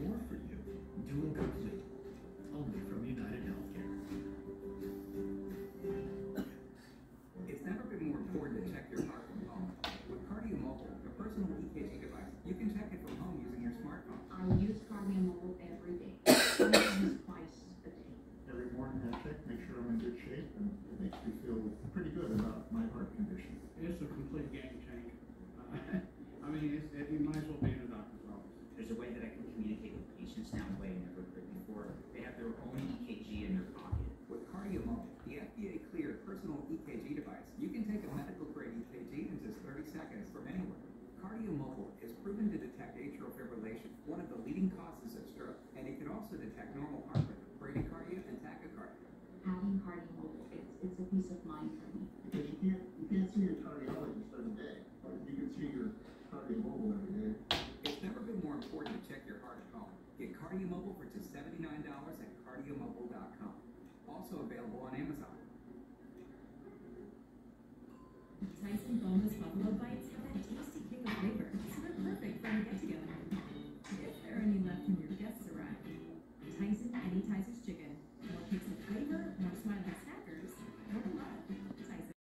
more for you. Doing complete. Only from United Healthcare. It's never been more important to check your heart from home. With Cardio Mobile, a personal EKG device, you can check it from home using your smartphone. I use Cardio Mobile every day, sometimes twice a day. Every morning I check, make sure I'm in good shape, and it makes me feel pretty good about my heart condition. It's a complete game changer. I mean, you might as well be in a doctor's office. There's a way that I can communicate with patients now in a way I never could before. They have their own EKG in their pocket. With Cardio Mobile, the FDA-cleared personal EKG device, you can take a medical-grade EKG in just 30 seconds from anywhere. Cardio Mobile is proven to detect atrial fibrillation, one of the leading causes of stroke, and it can also detect normal heart rhythm, bradycardia, and tachycardia. Having Cardio Mobile, it's a peace of mind for me. Because you can't see your cardiologist every day, but you can see your Cardio Mobile every day. It's never been more important to check your heart at home. Get Cardio Mobile for just $79 at cardiomobile.com. Also available on Amazon. Tyson Boneless Buffalo Bite